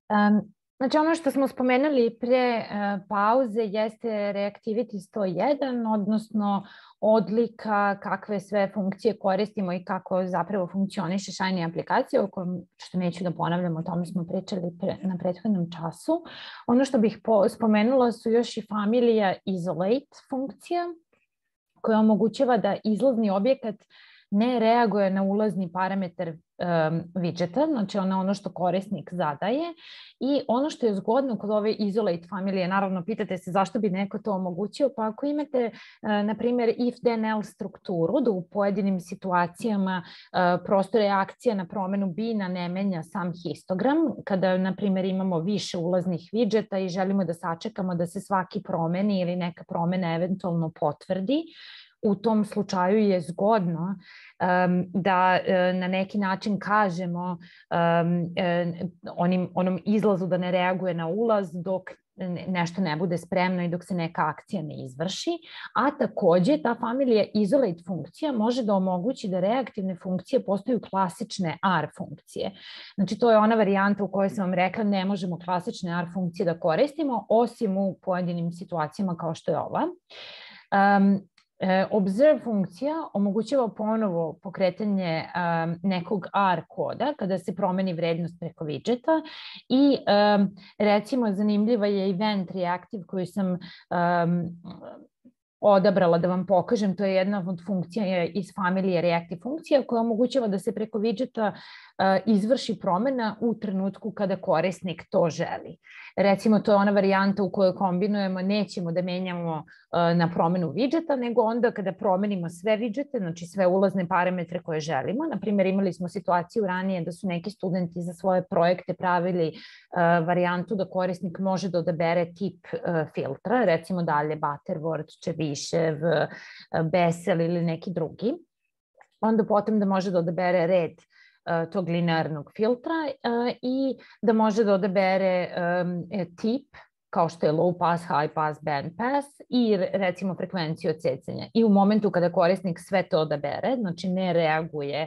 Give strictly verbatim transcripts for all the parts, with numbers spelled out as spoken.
Um, Znači, ono što smo spomenuli pre uh, pauze jeste Reactivity sto jedan, odnosno odlika kakve sve funkcije koristimo i kako zapravo funkcioniše Shiny aplikacija, o kojem, što neću da ponavljam, o tome smo pričali pre, na prethodnom času. Ono što bih po, spomenula su još i familija Isolate funkcija, koja omogućava da izlazni objekat ne reaguje na ulazni parametar um, widgeta, znači ono, ono što korisnik zadaje. I ono što je zgodno kod ove Isolate familije, naravno pitate se zašto bi neko to omogućio, pa ako imate, uh, na primjer, if then else strukturu, da u pojedinim situacijama uh, prosto reakcija na promenu bina ne menja sam histogram, kada, na primjer, imamo više ulaznih widgeta i želimo da sačekamo da se svaki promeni ili neka promena eventualno potvrdi, u tom slučaju je zgodno um, da uh, na neki način kažemo um, uh, onim, onom izlazu da ne reaguje na ulaz dok nešto ne bude spremno i dok se neka akcija ne izvrši, a takođe ta familija Isolate funkcija može da omogući da reaktivne funkcije postaju klasične A R funkcije. Znači, to je ona varijanta u kojoj sam vam rekla ne možemo klasične A R funkcije da koristimo, osim u pojedinim situacijama kao što je ova. Um, Observe funkcija omogućava ponovo pokretanje um, nekog A R koda kada se promeni vrednost preko widgeta i um, recimo zanimljiva je Event Reactive koju sam um, odabrala da vam pokažem. To je jedna od funkcija iz familije Reactive funkcija koja omogućava da se preko widgeta uh, izvrši promena u trenutku kada korisnik to želi. Recimo, to je ona varijanta u kojoj kombinujemo, nećemo da menjamo uh, na promenu widgeta, nego onda kada promenimo sve widgete, znači sve ulazne parametre koje želimo. Naprimjer, imali smo situaciju ranije da su neki studenti za svoje projekte pravili uh, varijantu da korisnik može da odabere tip uh, filtra, recimo dalje Butterworth, Čevišev, uh, Besel ili neki drugi. Onda potom da može da odabere red tog linearnog filtra uh, i da može da odabere um, tip kao što je low pass, high pass, band pass i recimo frekvenciju odsecanja. I u momentu kada korisnik sve to odabere, znači ne reaguje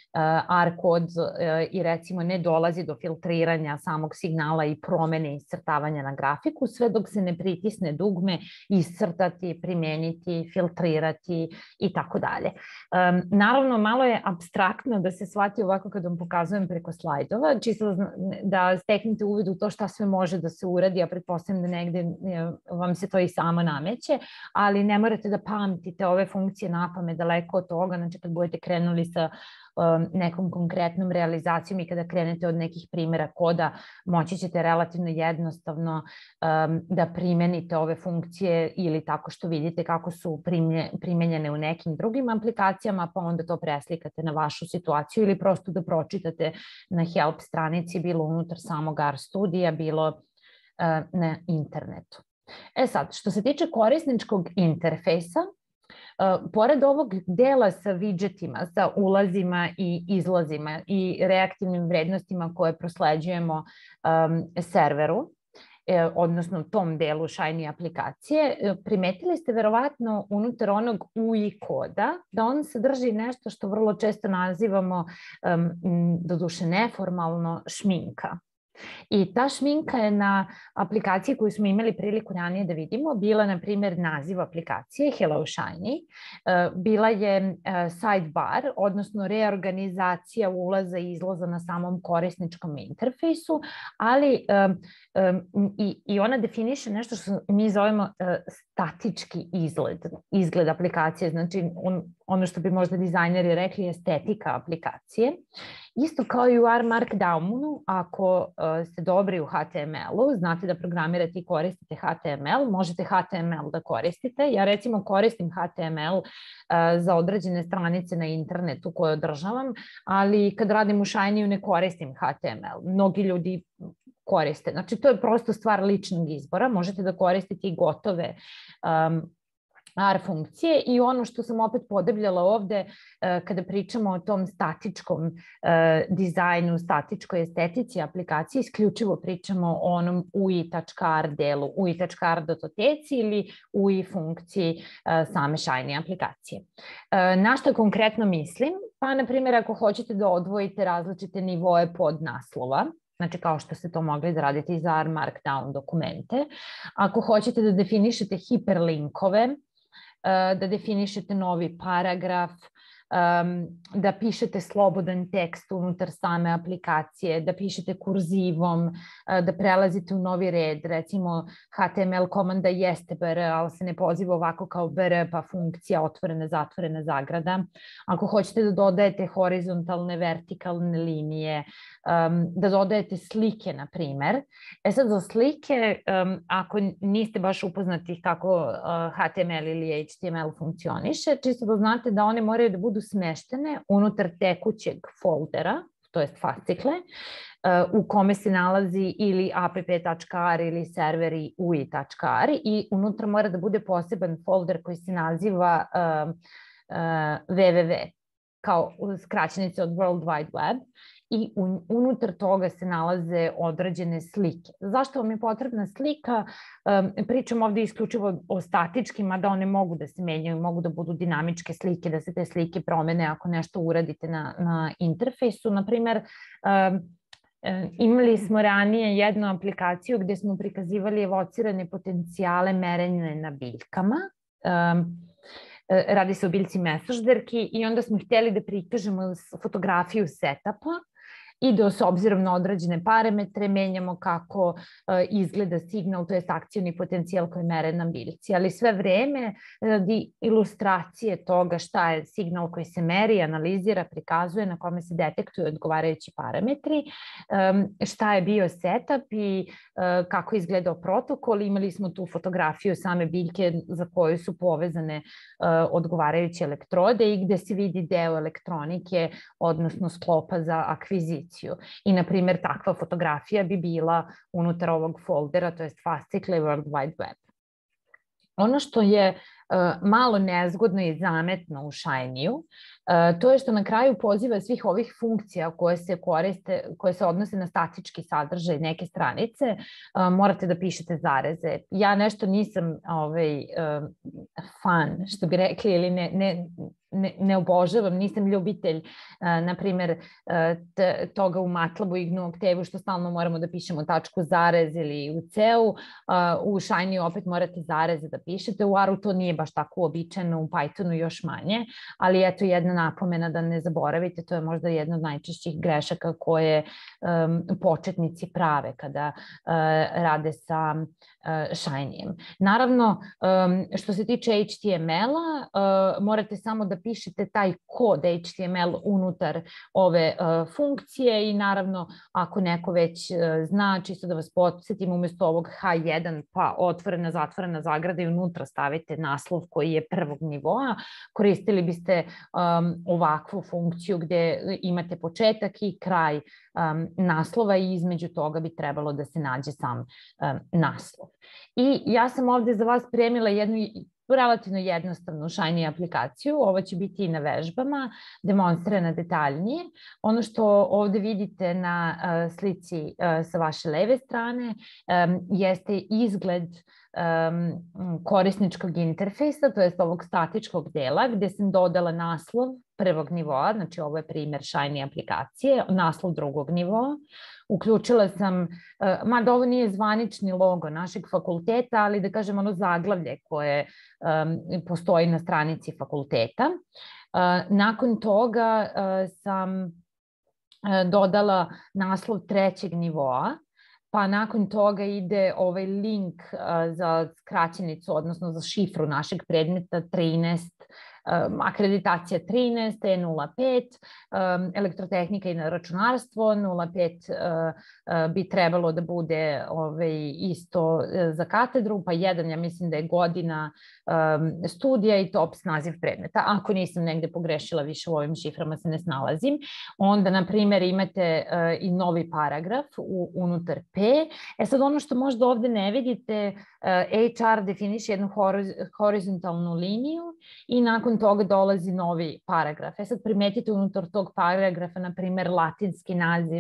A R kod i recimo ne dolazi do filtriranja samog signala i promene iscrtavanja na grafiku, sve dok se ne pritisne dugme iscrtati, primeniti, filtrirati i tako dalje. Naravno, malo je apstraktno da se shvati ovako kad vam pokazujem preko slajdova, čisto da steknete uvid u to šta sve može da se uradi, a pretpostavljam da negde vam se to i samo nameće, ali ne morate da pamtite ove funkcije napamet, daleko od toga, znači kad budete krenuli sa nekom konkretnom realizacijom i kada krenete od nekih primjera koda, moći ćete relativno jednostavno um, da primenite ove funkcije ili tako što vidite kako su primenjene u nekim drugim aplikacijama, pa onda to preslikate na vašu situaciju ili prosto da pročitate na help stranici, bilo unutar samog A R studija, bilo uh, na internetu. E sad, što se tiče korisničkog interfejsa, Uh, pored ovog dela sa widgetima, sa ulazima i izlazima i reaktivnim vrednostima koje prosleđujemo um, serveru, eh, odnosno tom delu Shiny aplikacije, eh, primetili ste verovatno unutar onog U I koda da on sadrži nešto što vrlo često nazivamo, um, doduše neformalno, šminka. I ta šminka je na aplikaciji koju smo imali priliku ranije da vidimo bila, na primjer, naziv aplikacije Hello Shiny, bila je sidebar, odnosno reorganizacija ulaza i izlaza na samom korisničkom interfejsu, ali i, i ona definiše nešto što mi zovemo statički izgled, izgled aplikacije, znači on, ono što bi možda dizajneri rekli estetika aplikacije. Isto kao i u R Markdownu, ako uh, ste dobri u H T M L-u, znate da programirate i koristite H T M L, možete H T M L da koristite. Ja recimo koristim H T M L uh, za određene stranice na internetu koje održavam, ali kad radim u Shiny-u ne koristim H T M L. Mnogi ljudi koriste. Znači, to je prosto stvar ličnog izbora. Možete da koristite i gotove um, A R funkcije i ono što sam opet podebljala ovde kada pričamo o tom statičkom dizajnu, statičkoj estetici aplikacije, isključivo pričamo o onom U I.R delu, U I.R datoteci ili U I funkciji same Shiny aplikacije. Na što konkretno mislim? Pa, na primjer, ako hoćete da odvojite različite nivoe podnaslova, znači kao što ste to mogli da radite i za R Markdown dokumente. Ako hoćete da definišete hiperlinkove, da definišete novi paragraf, da pišete slobodan tekst unutar same aplikacije, da pišete kurzivom, da prelazite u novi red, recimo H T M L komanda jeste B R, ali se ne poziva ovako kao B R, pa funkcija otvorena, zatvorena zagrada. Ako hoćete da dodajete horizontalne, vertikalne linije, da dodajete slike, na primer. E sad, za slike, ako niste baš upoznati kako H T M L ili H T M L funkcioniše, čisto da znate da one moraju da budu smeštene unutar tekućeg foldera, to jest fascikle, u kome se nalazi ili app.r ili serveri U I.r i unutra mora da bude poseban folder koji se naziva www, kao skraćenica od World Wide Web, i unutar toga se nalaze određene slike. Zašto vam je potrebna slika? Pričam ovde isključivo o statičkim, mada one mogu da se menjaju, mogu da budu dinamičke slike, da se te slike promene ako nešto uradite na interfejsu. Naprimer, imali smo ranije jednu aplikaciju gde smo prikazivali evocirane potencijale merenja na biljkama. Radi se o biljci mesožderki i onda smo hteli da prikažemo fotografiju setupa i da s obzirom na određene parametre menjamo kako izgleda signal, to je akcioni potencijal koji mere na biljci. Ali sve vreme radi ilustracije toga šta je signal koji se meri, analizira, prikazuje, na kome se detektuju odgovarajući parametri, šta je bio setup i kako je izgledao protokol. Imali smo tu fotografiju same biljke za koju su povezane odgovarajuće elektrode i gde se vidi deo elektronike, odnosno sklopa za akviziciju. I, na primjer, takva fotografija bi bila unutar ovog foldera, to je fascikle World Wide Web. Ono što je malo nezgodno i zametno u Shiny-u, to je što na kraju poziva svih ovih funkcija koje se koriste, koje se odnose na statički sadržaj neke stranice, morate da pišete zareze. Ja nešto nisam fan, što bi rekli, ili ne ne obožavam, nisam ljubitelj, na primer, toga u Matlabu i G N U Octavu što stalno moramo da pišemo tačku zarez ili u C-u. U Shiny opet morate zareze da pišete, u R-u to nije baš tako uobičajeno, u Pythonu još manje, ali eto jedna napomena da ne zaboravite, to je možda jedna od najčešćih grešaka koje početnici prave kada rade sa Shiny-em. Naravno, što se tiče H T M L-a, morate samo da pišete taj kod H T M L unutar ove funkcije i naravno ako neko već zna, čisto da vas podsjetim, umjesto ovog H jedan pa otvorena, zatvorena zagrada i unutra stavite naslov koji je prvog nivoa, koristili biste ovakvu funkciju gde imate početak i kraj naslova i između toga bi trebalo da se nađe sam naslov. I ja sam ovde za vas pripremila jednu relativno jednostavnu Shiny aplikaciju. Ovo će biti i na vežbama, demonstrirana detaljnije. Ono što ovde vidite na slici sa vaše leve strane jeste izgled korisničkog interfejsa, to je ovog statičkog dela gde sam dodala naslov prvog nivoa, znači ovo je primer Shiny aplikacije, naslov drugog nivoa. Uključila sam, mada ovo nije zvanični logo našeg fakulteta, ali da kažem ono zaglavlje koje postoji na stranici fakulteta. Nakon toga sam dodala naslov trećeg nivoa, pa nakon toga ide ovaj link za skraćenicu, odnosno za šifru našeg predmeta trinaest, akreditacija trinaest, E nula pet, elektrotehnika i računarstvo, nula pet bi trebalo da bude isto za katedru, pa jedan, ja mislim da je godina studija i top naziv predmeta. Ako nisam negde pogrešila više u ovim šiframa, se ne snalazim. Onda, na primjer, imate i novi paragraf unutar P. E sad, ono što možda ovde ne vidite, H R definiše jednu horizontalnu liniju i nakon toga dolazi novi paragraf. E sad, primetite unutar tog paragrafa, na primjer, latinski naziv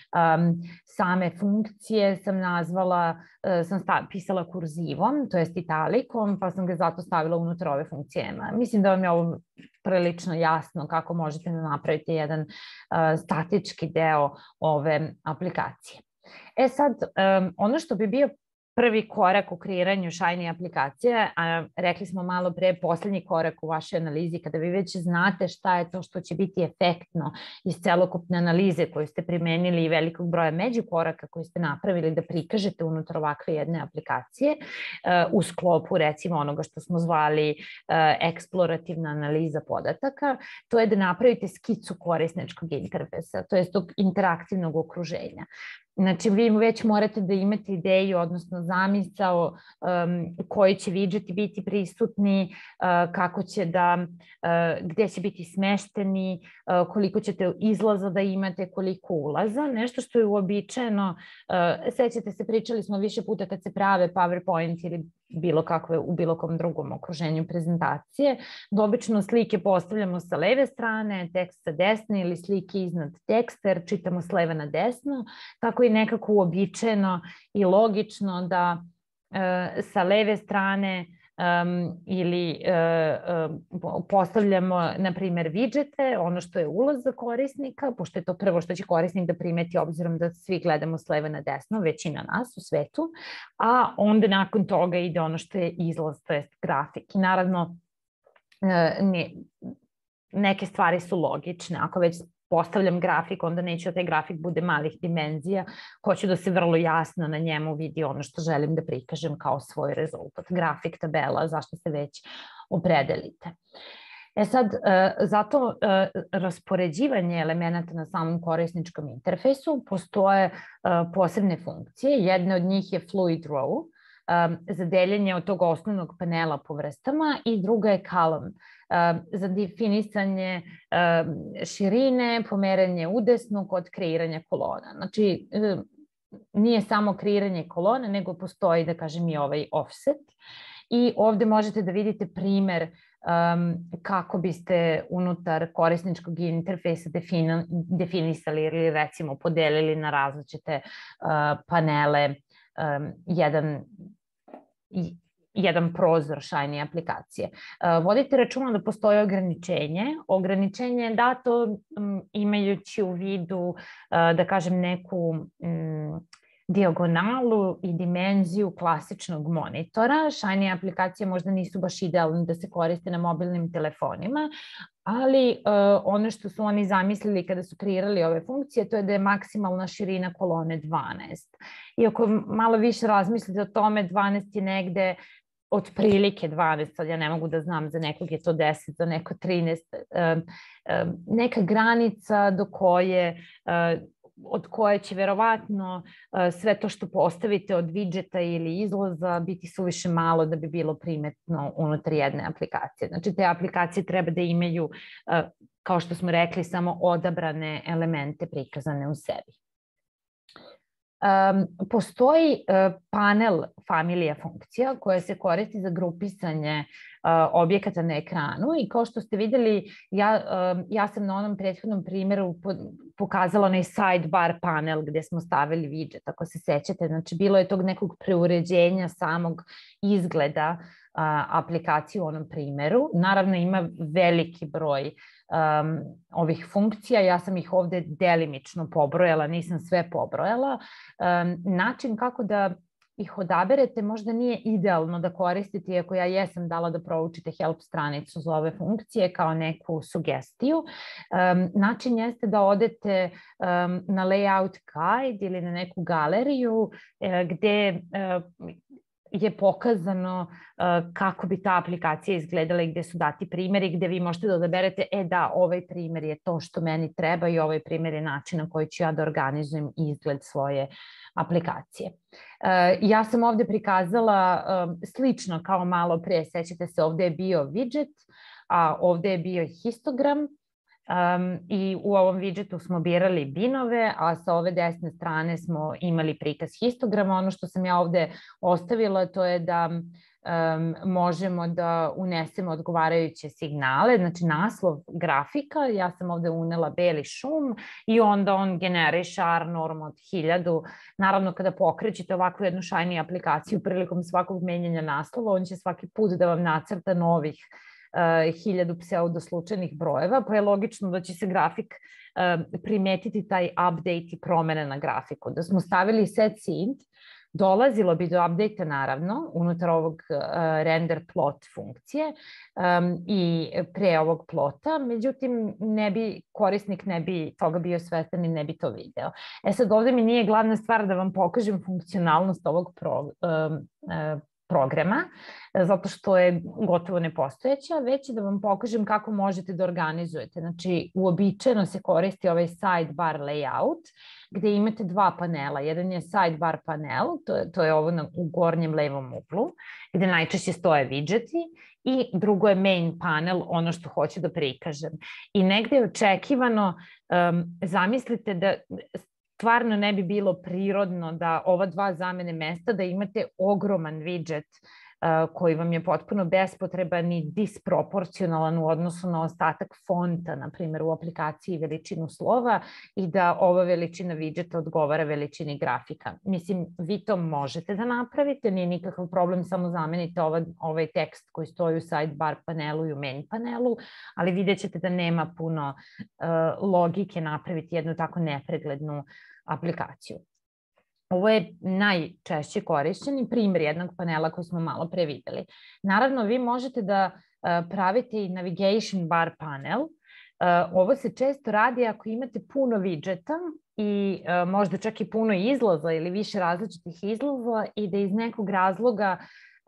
same funkcije sam nazvala, sam pisala kurzivom, to jest italikom, pa sam ga zato stavila unutar ove funkcije. Mislim da vam je ovo prilično jasno kako možete da napravite jedan statički deo ove aplikacije. E sad, um, ono što bi bio prvi korak u kreiranju Shiny aplikacije, a rekli smo malo pre poslednji korak u vašoj analizi, kada vi već znate šta je to što će biti efektno iz celokupne analize koju ste primenili i velikog broja međukoraka koji ste napravili da prikažete unutar ovakve jedne aplikacije u sklopu recimo onoga što smo zvali eksplorativna analiza podataka, to je da napravite skicu korisničkog interfejsa, to je tog interaktivnog okruženja. Znači, vi već morate da imate ideju, odnosno zamisao um, koji će widgeti biti prisutni, uh, kako će da, uh, gde će biti smešteni, uh, koliko ćete izlaza da imate, koliko ulaza. Nešto što je uobičajeno, uh, sećate se, pričali smo više puta kad se prave PowerPoint ili bilo kakve u bilo kom drugom okruženju prezentacije, da obično slike postavljamo sa leve strane, tekst sa desne ili slike iznad teksta, jer čitamo s leve na desno, tako i nekako uobičajeno i logično da e, sa leve strane um, ili uh, postavljamo, na primjer, widgete, ono što je ulaz za korisnika, pošto je to prvo što će korisnik da primeti, obzirom da svi gledamo s leve na desno, većina nas u svetu, a onda nakon toga ide ono što je izlaz, to je grafik. I naravno, ne, neke stvari su logične. Ako već postavljam grafik, onda neću da taj grafik bude malih dimenzija, hoću da se vrlo jasno na njemu vidi ono što želim da prikažem kao svoj rezultat. Grafik, tabela, zašto se već opredelite. E sad, zato raspoređivanje elemenata na samom korisničkom interfejsu postoje posebne funkcije. Jedna od njih je Fluid Row, za deljenje od tog osnovnog panela po vrstama, i druga je Column, za definisanje širine, pomeranje udesno kod kreiranja kolona. Znači, nije samo kreiranje kolona, nego postoji, da kažem, i ovaj offset. I ovde možete da vidite primer kako biste unutar korisničkog interfejsa definisali ili recimo podelili na različite panele jedan jedan prozor Shiny aplikacije. Vodite računa da postoje ograničenje. Ograničenje je dato imajući u vidu, da kažem, neku dijagonalu i dimenziju klasičnog monitora. Shiny aplikacije možda nisu baš idealne da se koriste na mobilnim telefonima, ali ono što su oni zamislili kada su kreirali ove funkcije, to je da je maksimalna širina kolone dvanaest. I ako malo više razmislite o tome, dvanaest je negde otprilike dvanaest, sad ja ne mogu da znam, za nekog je to deset, za neko trinaest, neka granica do koje, od koje će verovatno sve to što postavite od widgeta ili izlaza biti suviše malo da bi bilo primetno unutar jedne aplikacije. Znači, te aplikacije treba da imaju, kao što smo rekli, samo odabrane elemente prikazane u sebi. Um, postoji uh, panel familija funkcija koja se koristi za grupisanje uh, objekata na ekranu i kao što ste videli, ja, uh, ja sam na onom prethodnom primjeru po, pokazala onaj sidebar panel gde smo stavili widget, ako se sećate. Znači, bilo je tog nekog preuređenja samog izgleda uh, aplikacije u onom primjeru. Naravno, ima veliki broj Um, ovih funkcija, ja sam ih ovde delimično pobrojala, nisam sve pobrojala. Um, način kako da ih odaberete možda nije idealno da koristite, iako ja jesam dala da proučite help stranicu za ove funkcije kao neku sugestiju. Um, način jeste da odete um, na layout guide ili na neku galeriju eh, gde eh, je pokazano kako bi ta aplikacija izgledala i gde su dati primjeri, gde vi možete da odaberete, e da, ovaj primjer je to što meni treba i ovaj primjer je način na koji ću ja da organizujem izgled svoje aplikacije. Ja sam ovde prikazala slično kao malo pre, sećate se, ovde je bio widget, a ovde je bio histogram. Um, i u ovom widgetu smo birali binove, a sa ove desne strane smo imali prikaz histograma. Ono što sam ja ovde ostavila, to je da um, možemo da unesemo odgovarajuće signale, znači naslov grafika, ja sam ovde unela beli šum i onda on generiše ar norm od hiljadu. Naravno, kada pokrećete ovakvu jednu Shiny aplikaciju prilikom svakog menjanja naslova, on će svaki put da vam nacrta novih hiljadu pseudoslučajnih brojeva, pa je logično da će se grafik primetiti taj update i promene na grafiku. Da smo stavili set seed, dolazilo bi do update-a naravno unutar ovog render plot funkcije i pre ovog plota, međutim ne bi, korisnik ne bi toga bio svestan i ne bi to video. E sad ovde mi nije glavna stvar da vam pokažem funkcionalnost ovog programa, zato što je gotovo nepostojeća, već da vam pokažem kako možete da organizujete. Znači, uobičajeno se koristi ovaj sidebar layout, gde imate dva panela. Jedan je sidebar panel, to je, to je ovo na, u gornjem levom uglu, gde najčešće stoje widgeti, i drugo je main panel, ono što hoću da prikažem. I negde je očekivano, um, zamislite da stvarno ne bi bilo prirodno da ova dva zamene mesta, da imate ogroman widget koji vam je potpuno bespotreban i disproporcionalan u odnosu na ostatak fonta, na primjer u aplikaciji veličinu slova, i da ova veličina widgeta odgovara veličini grafika. Mislim, vi to možete da napravite, nije nikakav problem, samo zamenite ovaj, ovaj tekst koji stoji u sidebar panelu i u main panelu, ali vidjet ćete da nema puno uh, logike napraviti jednu tako nepreglednu aplikaciju. Ovo je najčešće korišćeni primjer jednog panela koji smo malo pre videli. Naravno, vi možete da pravite i navigation bar panel. Ovo se često radi ako imate puno widgeta i možda čak i puno izlaza ili više različitih izlaza i da iz nekog razloga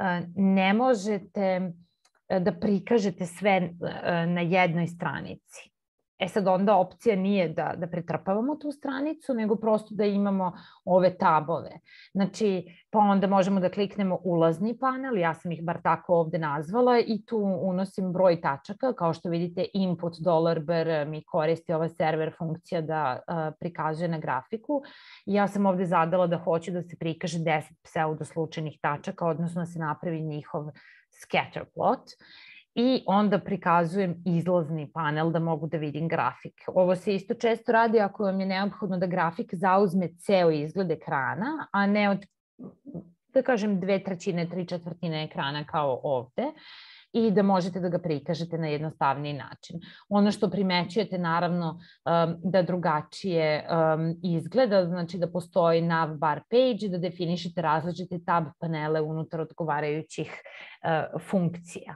ne možete da prikažete sve na jednoj stranici. E sad onda opcija nije da, da pretrpavamo tu stranicu, nego prosto da imamo ove tabove. Znači, pa onda možemo da kliknemo ulazni panel, ja sam ih bar tako ovde nazvala, i tu unosim broj tačaka. Kao što vidite, input $bar mi koristi ova server funkcija da uh, prikazuje na grafiku. I ja sam ovde zadala da hoću da se prikaže deset pseudoslučajnih tačaka, odnosno da se napravi njihov scatter plot. I onda prikazujem izlazni panel da mogu da vidim grafik. Ovo se isto često radi ako vam je neophodno da grafik zauzme ceo izgled ekrana, a ne od, da kažem, dve trećine, tri četvrtine ekrana kao ovde, i da možete da ga prikažete na jednostavniji način. Ono što primećujete, naravno, da drugačije izgleda, znači da postoji nav bar page, da definišete različite tab panele unutar odgovarajućih funkcija.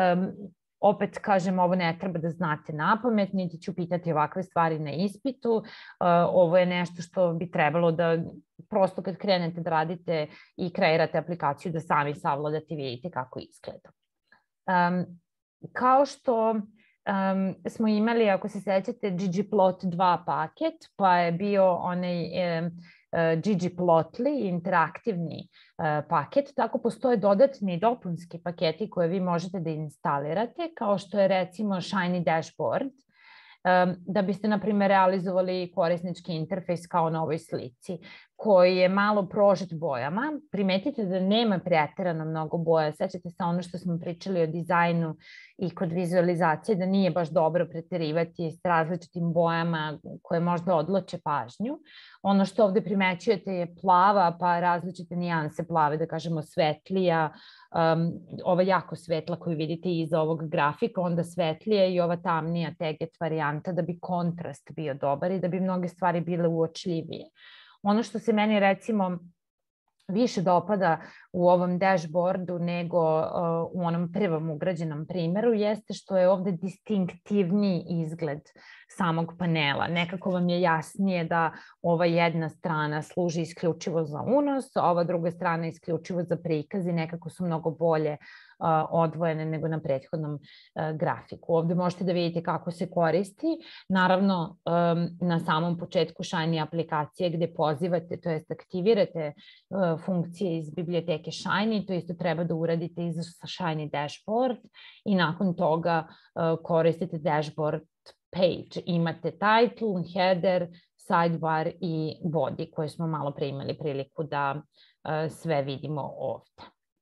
Opet, kažem, ovo ne treba da znate napamet, niti ću pitati ovakve stvari na ispitu. Ovo je nešto što bi trebalo da prosto kad krenete da radite i kreirate aplikaciju, da sami savladate i vidite kako izgleda. Um, kao što um, smo imali, ako se sećate, ggplot dva paket, pa je bio onaj um, uh, ggplotly, interaktivni uh, paket, tako postoje dodatni dopunski paketi koje vi možete da instalirate, kao što je recimo Shiny Dashboard, um, da biste, na primjer, realizovali korisnički interfejs kao na ovoj slici, koji je malo prožet bojama. Primetite da nema preterano mnogo boja. Sećate se ono što smo pričali o dizajnu i kod vizualizacije, da nije baš dobro preterivati s različitim bojama koje možda odloče pažnju. Ono što ovde primećujete je plava, pa različite nijanse plave, da kažemo svetlija, um, ova jako svetla koju vidite iza ovog grafika, onda svetlija, i ova tamnija teget varijanta, da bi kontrast bio dobar i da bi mnoge stvari bile uočljivije. Ono što se meni, recimo, više dopada u ovom dashboardu nego uh, u onom prvom ugrađenom primeru jeste što je ovde distinktivniji izgled samog panela. Nekako vam je jasnije da ova jedna strana služi isključivo za unos, a ova druga strana isključivo za prikaz, i nekako su mnogo bolje odvojene nego na prethodnom grafiku. Ovde možete da vidite kako se koristi. Naravno, na samom početku Shiny aplikacije gde pozivate, to jest aktivirate funkcije iz biblioteke Shiny, to isto treba da uradite i za Shiny Dashboard, i nakon toga koristite Dashboard page. Imate title, header, sidebar i body koje smo malo pre imali priliku da sve vidimo ovde.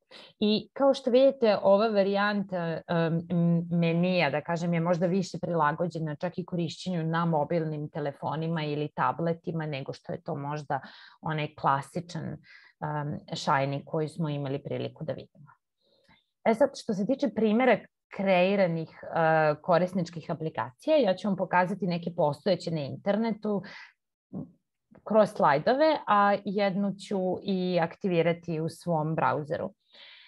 I kao što vidite, ova varijanta um, menija, da kažem, je možda više prilagođena čak i korišćenju na mobilnim telefonima ili tabletima nego što je to možda onaj klasičan um, Shiny koji smo imali priliku da vidimo. E sad, što se tiče primjera kreiranih uh, korisničkih aplikacija. Ja ću vam pokazati neke postojeće na internetu kroz slajdove, a jednu ću i aktivirati u svom brauzeru. Uh,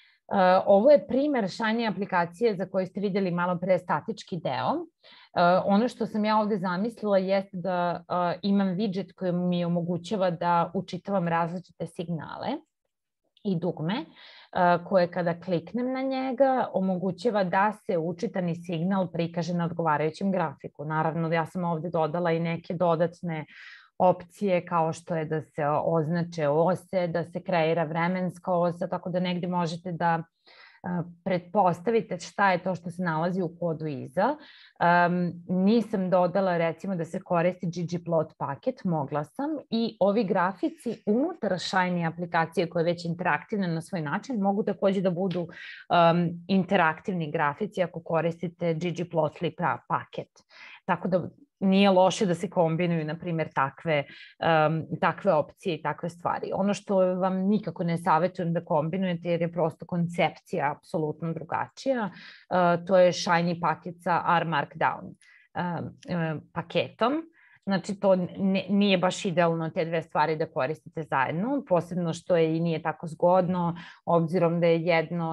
ovo je primer Shiny aplikacije za koju ste vidjeli malo pre statički deo. Uh, ono što sam ja ovde zamislila jeste da uh, imam widget koji mi omogućava da učitavam različite signale i dugme, koje kada kliknem na njega omogućava da se učitani signal prikaže na odgovarajućem grafiku. Naravno, ja sam ovde dodala i neke dodatne opcije kao što je da se označe ose, da se kreira vremenska osa, tako da negde možete da pretpostavite šta je to što se nalazi u kodu iza. Um, nisam dodala recimo da se koristi ggplot paket, mogla sam, i ovi grafici unutar Shiny aplikacije koja je već interaktivna na svoj način mogu takođe da budu um, interaktivni grafici ako koristite ggplotly paket. Tako da nije loše da se kombinuju, na primjer, takve, um, takve opcije i takve stvari. Ono što vam nikako ne savjetujem da kombinujete, jer je prosto koncepcija apsolutno drugačija, uh, to je Shiny paket sa R Markdown uh, uh, paketom. Znači, to ne, nije baš idealno te dve stvari da koristite zajedno, posebno što je i nije tako zgodno, obzirom da je jedno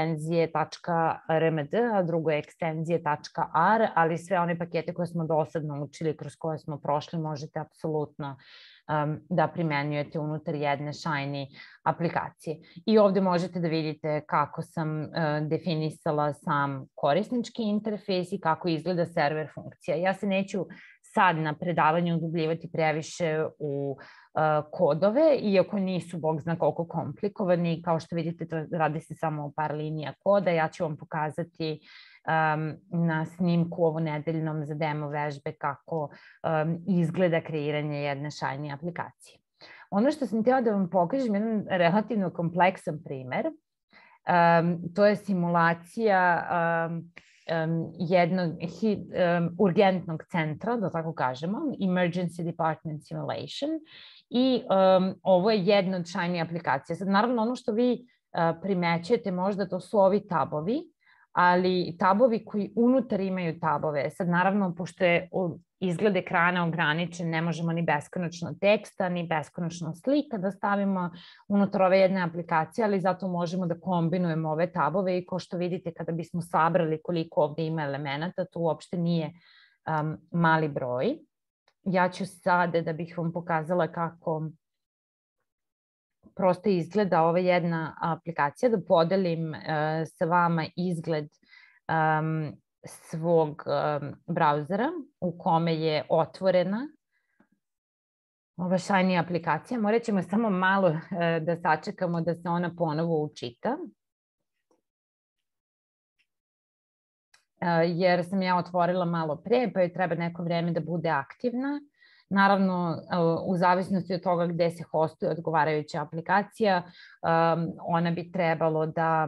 ekstenzije.rmd, a drugo je ekstenzije.r, ali sve one pakete koje smo dosadno učili, kroz koje smo prošli, možete apsolutno um, da primenjujete unutar jedne Shiny aplikacije. I ovde možete da vidite kako sam uh, definisala sam korisnički interfejs i kako izgleda server funkcija. Ja se neću sad na predavanju udubljivati previše u uh, kodove, iako nisu bog zna koliko komplikovani. Kao što vidite, to radi se samo o par linija koda. Ja ću vam pokazati um, na snimku ovo nedeljnom za demo vežbe kako um, izgleda kreiranje jedne Shiny aplikacije. Ono što sam htjela da vam pokažem, jedan relativno kompleksan primer, um, to je simulacija um, Um, jednog hi, um, urgentnog centra, da tako kažemo, Emergency Department Simulation, i um, ovo je jedna od Shiny aplikacija. Sad, naravno, ono što vi uh, primećujete možda to su ovi tabovi, ali tabovi koji unutar imaju tabove. Sad, naravno, pošto je izgled ekrana ograničen, ne možemo ni beskonačno teksta, ni beskonačno slika da stavimo unutar ove jedne aplikacije, ali zato možemo da kombinujemo ove tabove i kao što vidite kada bismo sabrali koliko ovde ima elemenata, to uopšte nije um, mali broj. Ja ću sada, da bih vam pokazala kako prosto izgleda ova jedna aplikacija, da podelim uh, sa vama izgled um, svog um, brauzera u kome je otvorena ova Shiny aplikacija. Morat ćemo samo malo uh, da sačekamo da se ona ponovo učita. Uh, jer sam ja otvorila malo pre, pa joj treba neko vreme da bude aktivna. Naravno, u zavisnosti od toga gde se hostuje odgovarajuća aplikacija, ona bi trebalo da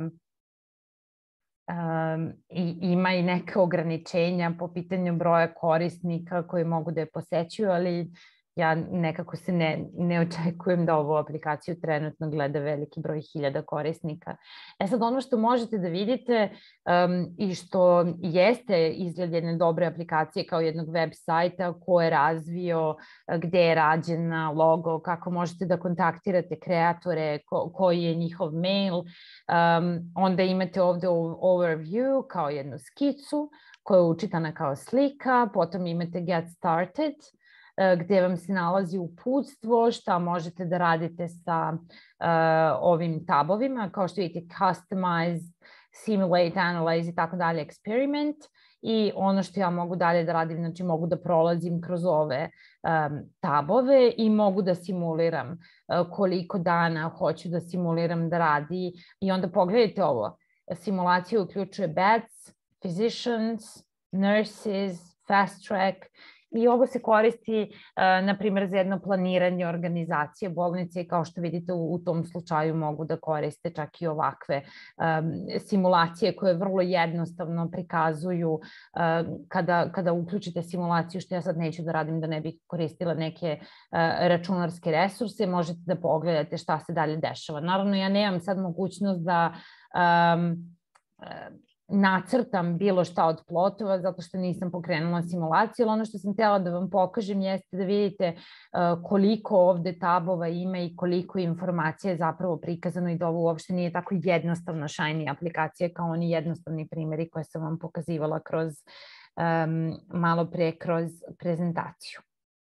ima i neke ograničenja po pitanju broja korisnika koji mogu da je posećuju, ali ja nekako se ne, ne očekujem da ovu aplikaciju trenutno gleda veliki broj hiljada korisnika. E sad, ono što možete da vidite um, i što jeste izgled jedne dobre aplikacije kao jednog web sajta ko je razvio, gde je rađena, logo, kako možete da kontaktirate kreatore, ko, koji je njihov mail. Um, onda imate ovde overview kao jednu skicu koja je učitana kao slika, potom imate get started, gde vam se nalazi uputstvo, šta možete da radite sa uh, ovim tabovima, kao što vidite customize, simulate, analyze i tako dalje, experiment. I ono što ja mogu dalje da radim, znači mogu da prolazim kroz ove um, tabove i mogu da simuliram uh, koliko dana hoću da simuliram da radi. I onda pogledajte ovo, simulacija uključuje beds, physicians, nurses, fast track. I ovo se koristi, na primjer, za jedno planiranje organizacije bolnice i kao što vidite u, u tom slučaju mogu da koriste čak i ovakve um, simulacije koje vrlo jednostavno prikazuju um, kada, kada uključite simulaciju, što ja sad neću da radim da ne bih koristila neke uh, računarske resurse, možete da pogledate šta se dalje dešava. Naravno, ja nemam sad mogućnost da um, nacrtam bilo šta od plotova zato što nisam pokrenula simulaciju, ali ono što sam htjela da vam pokažem jeste da vidite koliko ovde tabova ima i koliko informacija je zapravo prikazano i da ovo uopšte nije tako jednostavna Shiny aplikacija kao oni jednostavni primjeri koje sam vam pokazivala kroz um, malo pre kroz prezentaciju.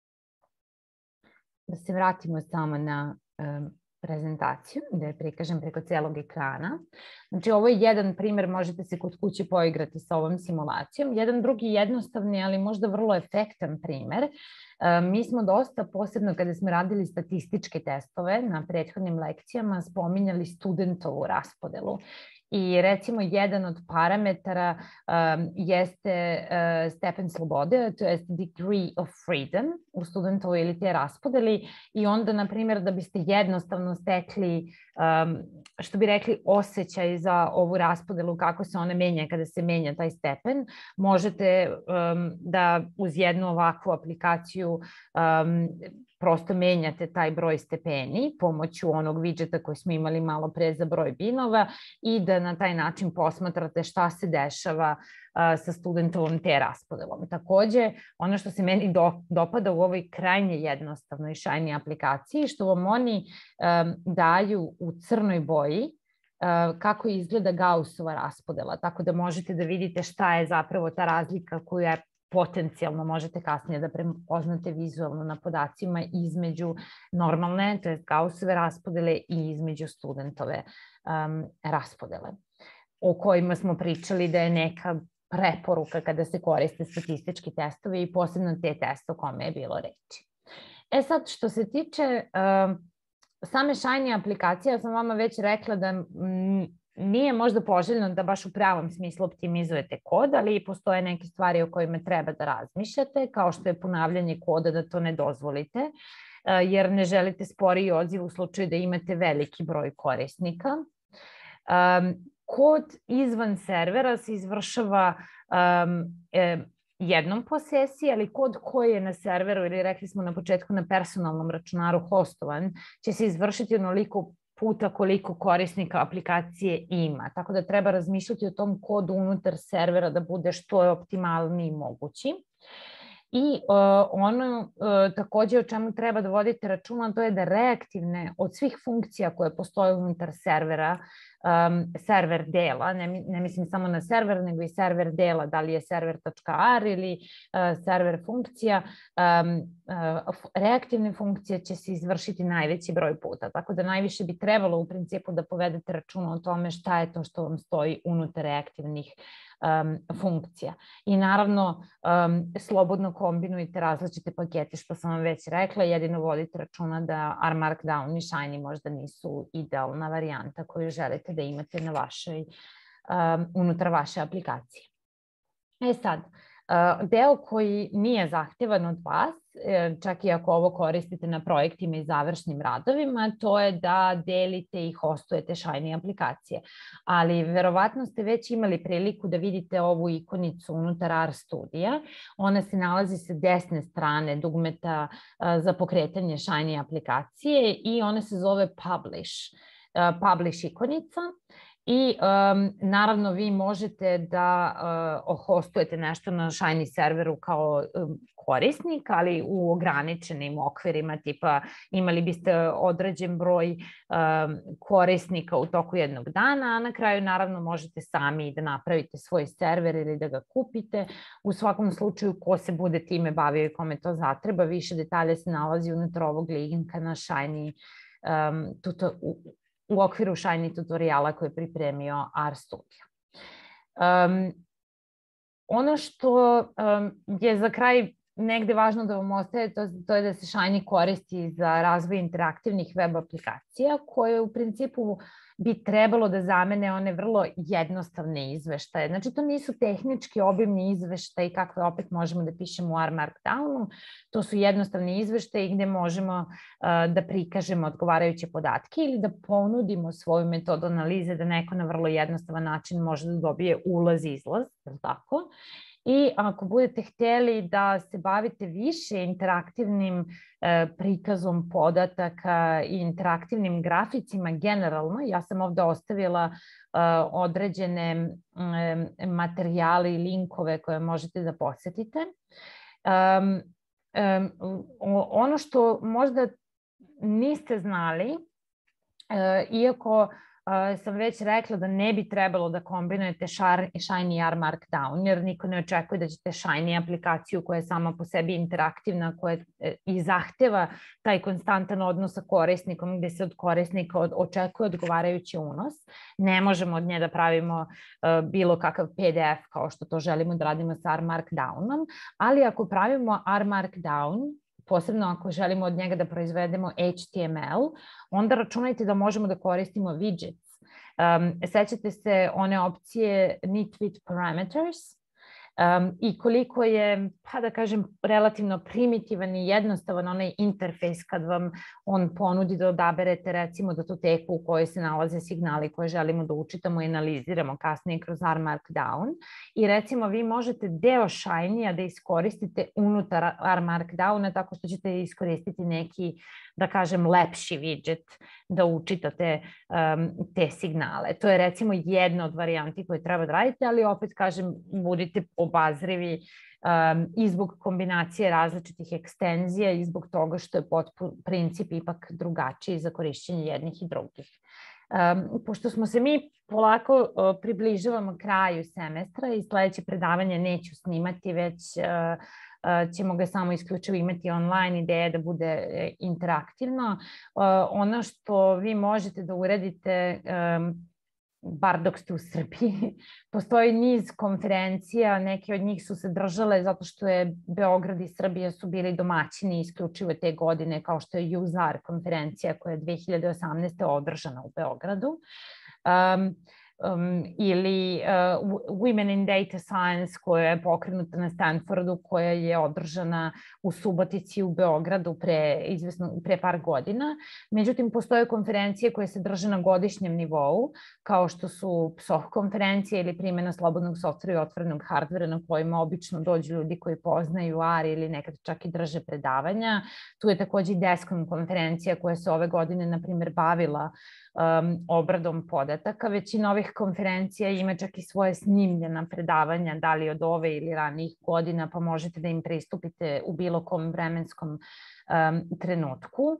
Da se vratimo samo na um, prezentaciju, da je prikažem preko celog ekrana. Znači, ovo je jedan primjer, možete se kod kuće poigrati sa ovom simulacijom. Jedan drugi jednostavni, ali možda vrlo efektan primjer. Mi smo dosta, posebno kada smo radili statističke testove na prethodnim lekcijama, spominjali studentovu raspodelu. I recimo jedan od parametara um, jeste uh, stepen slobode, to je degree of freedom u studentovoj ili te raspodeli i onda, na primjer, da biste jednostavno stekli, um, što bi rekli, osjećaj za ovu raspodelu, kako se ona menja kada se menja taj stepen, možete um, da uz jednu ovakvu aplikaciju um, prosto menjate taj broj stepeni pomoću onog widgeta koji smo imali malo pre za broj binova i da na taj način posmatrate šta se dešava uh, sa studentovom te raspodelom. Takođe, ono što se meni do, dopada u ovoj krajnje jednostavnoj Shiny aplikaciji, što vam oni um, daju u crnoj boji uh, kako izgleda Gaussova raspodela, tako da možete da vidite šta je zapravo ta razlika koju je potencijalno možete kasnije da prepoznate vizualno na podacima između normalne, to je Gaussove raspodele i između studentove um, raspodele, o kojima smo pričali da je neka preporuka kada se koriste statistički testovi i posebno te teste o kome je bilo reči. E sad, što se tiče um, same Shiny aplikacije, ja sam vama već rekla da m, nije možda poželjno da baš u pravom smislu optimizujete kod, ali postoje neke stvari o kojima treba da razmišljate, kao što je ponavljanje koda, da to ne dozvolite, jer ne želite sporiji odziv u slučaju da imate veliki broj korisnika. Kod izvan servera se izvršava jednom po sesiji, ali kod koji je na serveru, ili rekli smo na početku na personalnom računaru hostovan, će se izvršiti onoliko puta koliko korisnika aplikacije ima. Tako da treba razmišljati o tom kodu unutar servera da bude što je optimalniji mogući. I uh, ono uh, takođe o čemu treba da vodite računa, to je da reaktivne od svih funkcija koje postoje unutar servera, um, server dela, ne, ne mislim samo na server, nego i server dela, da li je server.ar ili uh, server funkcija, um, uh, reaktivne funkcije će se izvršiti najveći broj puta, tako da najviše bi trebalo u principu da povedete računa o tome šta je to što vam stoji unutar reaktivnih Um, funkcija. I naravno, um, slobodno kombinujte različite pakete, što sam vam već rekla, jedino vodite računa da R Markdown i Shiny možda nisu idealna varijanta koju želite da imate na vašoj, um, unutar vaše aplikacije. E sad, uh, deo koji nije zahtevan od vas, čak i ako ovo koristite na projektima i završnim radovima, to je da delite i hostujete Shiny aplikacije. Ali verovatno ste već imali priliku da vidite ovu ikonicu unutar RStudija. Ona se nalazi sa desne strane dugmeta za pokretanje Shiny aplikacije i ona se zove Publish. Publish ikonica. I um, naravno vi možete da uh, hostujete nešto na Shiny serveru kao um, korisnik, ali u ograničenim okvirima, tipa imali biste određen broj um, korisnika u toku jednog dana, a na kraju naravno možete sami da napravite svoj server ili da ga kupite. U svakom slučaju, ko se bude time bavio i kome to zatreba, više detalja se nalazi unutar ovog linka na Shiny um, tuto, u, u okviru Shiny tutoriala koje je pripremio RStudio. Um, ono što um, je za kraj negde važno da vam ostaje, to, to je da se Shiny koristi za razvoj interaktivnih web aplikacija koje u principu bi trebalo da zamene one vrlo jednostavne izveštaje. Znači, to nisu tehnički obimni izveštaji kakve opet možemo da pišemo u R Markdownu, to su jednostavni izveštaji gde možemo uh, da prikažemo odgovarajuće podatke ili da ponudimo svoju metodu analize da neko na vrlo jednostavan način može da dobije ulaz i izlaz, tako? I ako budete htjeli da se bavite više interaktivnim e, prikazom podataka i interaktivnim graficima generalno, ja sam ovdje ostavila e, određene e, materijale i linkove koje možete da posjetite. Um, um, ono što možda niste znali, uh, iako uh, sam već rekla da ne bi trebalo da kombinujete Shiny i R Markdown, jer niko ne očekuje da ćete Shiny aplikaciju koja je sama po sebi interaktivna, koja i zahteva taj konstantan odnos sa korisnikom, gde se od korisnika od, očekuje odgovarajući unos. Ne možemo od nje da pravimo uh, bilo kakav P D F kao što to želimo da radimo sa R Markdownom, ali ako pravimo R Markdown, posebno ako želimo od njega da proizvedemo H T M L, onda računajte da možemo da koristimo widgets. Um, sećate se one opcije nitwit parameters um, i koliko je, pa da kažem, relativno primitivan i jednostavan onaj interfejs kad vam on ponudi da odaberete recimo datoteku u kojoj se nalaze signali koje želimo da učitamo i analiziramo kasnije kroz R Markdown. I recimo vi možete deo Shiny-a da iskoristite unutar R Markdowna tako što ćete iskoristiti neki, da kažem, lepši widget da učitate um, te signale. To je recimo jedna od varijanti koje treba da radite, ali opet kažem, budite obazrivi um, i zbog kombinacije različitih ekstenzija i zbog toga što je potpun princip ipak drugačiji za korišćenje jednih i drugih. Um, pošto smo se mi polako uh, približavamo kraju semestra i sledeće predavanje neću snimati, već uh, uh, ćemo ga samo isključivo imati online, ideja da bude interaktivno. Uh, ono što vi možete da uradite, um, bar dok ste u Srbiji, postoji niz konferencija, neke od njih su se držale zato što je Beograd i Srbija su bili domaćini isključivo te godine, kao što je U Z A R konferencija koja je dve hiljade osamnaeste. održana u Beogradu. Um, Um, ili uh, Women in Data Science koja je pokrenuta na Stanfordu, koja je održana u Subotici u Beogradu pre, izvesno, pre par godina. Međutim, postoje konferencije koje se drže na godišnjem nivou, kao što su P S O H konferencije ili primjena slobodnog softvera i otvorenog hardvera na kojima obično dođu ljudi koji poznaju R ili nekad čak i drže predavanja. Tu je takođe i Descom konferencija koja se ove godine, na primjer, bavila Um, obradom podataka. Većina ovih konferencija ima čak i svoje snimljena predavanja, da li od ove ili ranijih godina, pa možete da im pristupite u bilo kom vremenskom um, trenutku. Uh,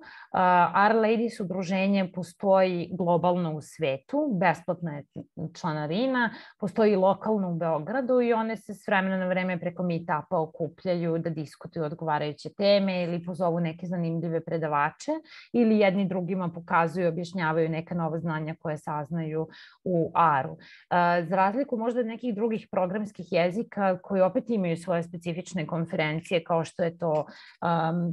R Ladies udruženje postoji globalno u svetu, besplatna je članarina, postoji lokalno u Beogradu i one se s vremena na vreme preko meetupa okupljaju da diskutuju odgovarajuće teme ili pozovu neke zanimljive predavače ili jedni drugima pokazuju i objašnjavaju neka nova znanja koje saznaju u R-u. Za razliku možda od nekih drugih programskih jezika koji opet imaju svoje specifične konferencije kao što je to um,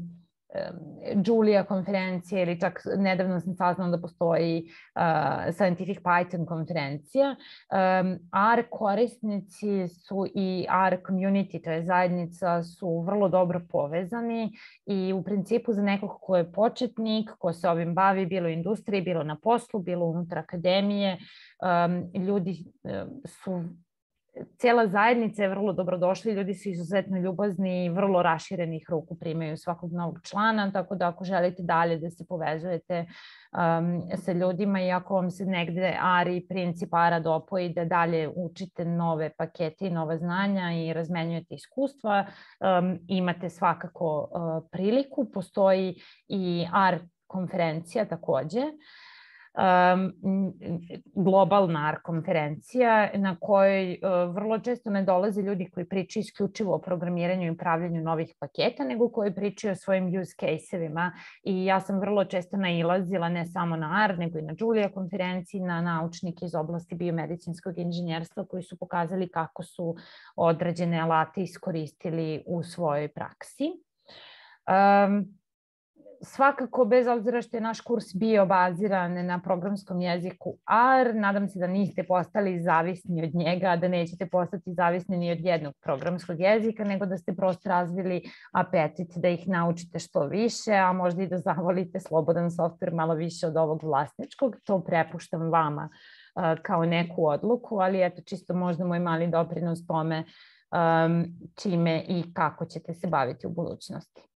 Julia konferencija ili čak nedavno sam saznala da postoji uh, Scientific Python konferencija. Um, R korisnici su i R community, to je zajednica, su vrlo dobro povezani i u principu za nekog ko je početnik, ko se ovim bavi, bilo u industriji, bilo na poslu, bilo unutar akademije, um, ljudi um, su cijela zajednica je vrlo dobrodošla, ljudi su izuzetno ljubazni i vrlo raširenih ruku primaju svakog novog člana, tako da ako želite dalje da se povezujete um, sa ljudima i ako vam se negde R i princip R-a dopoji da dalje učite nove pakete i nova znanja i razmenjujete iskustva, um, imate svakako uh, priliku. Postoji i R konferencija takođe. Um, globalna R konferencija na kojoj uh, vrlo često ne dolaze ljudi koji pričaju isključivo o programiranju i upravljanju novih paketa, nego koji pričaju o svojim use case-evima i ja sam vrlo često nailazila ne samo na R, nego i na Julia konferenciji, na naučnike iz oblasti biomedicinskog inženjerstva koji su pokazali kako su određene alate iskoristili u svojoj praksi. Um, Svakako, bez obzira što je naš kurs bio baziran na programskom jeziku R, nadam se da niste postali zavisni od njega, da nećete postati zavisni ni od jednog programskog jezika, nego da ste prosto razvili apetit da ih naučite što više, a možda i da zavolite slobodan softver malo više od ovog vlasničkog. To prepuštam vama uh, kao neku odluku, ali eto čisto možda moj mali doprinos tome um, čime i kako ćete se baviti u budućnosti.